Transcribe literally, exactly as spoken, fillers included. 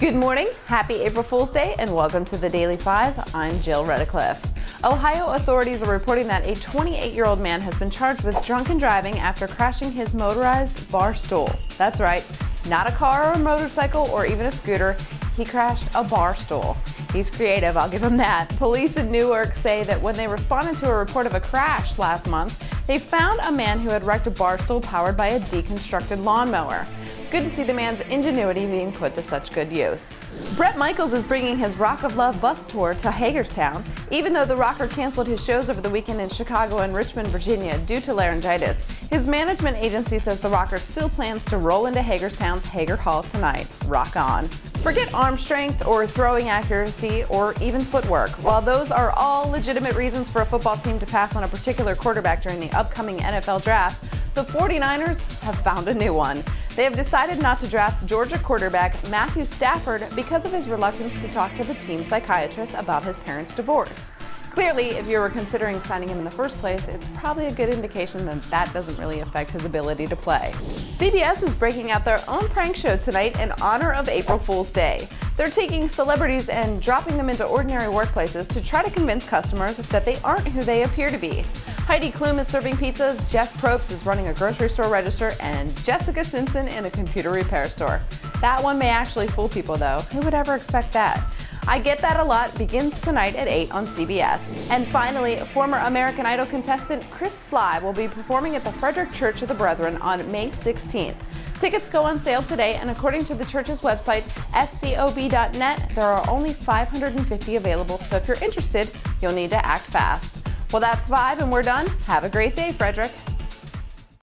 Good morning, happy April Fool's Day, and welcome to the Daily Five. I'm Jill Redicliffe. Ohio authorities are reporting that a twenty-eight-year-old man has been charged with drunken driving after crashing his motorized bar stool. That's right, not a car or a motorcycle or even a scooter. He crashed a bar stool. He's creative, I'll give him that. Police in Newark say that when they responded to a report of a crash last month, they found a man who had wrecked a bar stool powered by a deconstructed lawnmower. Good to see the man's ingenuity being put to such good use. Bret Michaels is bringing his Rock of Love bus tour to Hagerstown, even though the rocker canceled his shows over the weekend in Chicago and Richmond, Virginia due to laryngitis. His management agency says the rocker still plans to roll into Hagerstown's Hager Hall tonight. Rock on. Forget arm strength or throwing accuracy or even footwork. While those are all legitimate reasons for a football team to pass on a particular quarterback during the upcoming N F L draft, the forty-niners have found a new one. They have decided not to draft Georgia quarterback Matthew Stafford because of his reluctance to talk to the team psychiatrist about his parents' divorce. Clearly, if you were considering signing him in the first place, it's probably a good indication that that doesn't really affect his ability to play. C B S is breaking out their own prank show tonight in honor of April Fool's Day. They're taking celebrities and dropping them into ordinary workplaces to try to convince customers that they aren't who they appear to be. Heidi Klum is serving pizzas, Jeff Probst is running a grocery store register, and Jessica Simpson in a computer repair store. That one may actually fool people though. Who would ever expect that? I Get That a Lot begins tonight at eight on C B S. And finally, former American Idol contestant Chris Sly will be performing at the Frederick Church of the Brethren on May sixteenth. Tickets go on sale today, and according to the church's website, f c o b dot net, there are only five hundred fifty available, so if you're interested, you'll need to act fast. Well, that's five, and we're done. Have a great day, Frederick.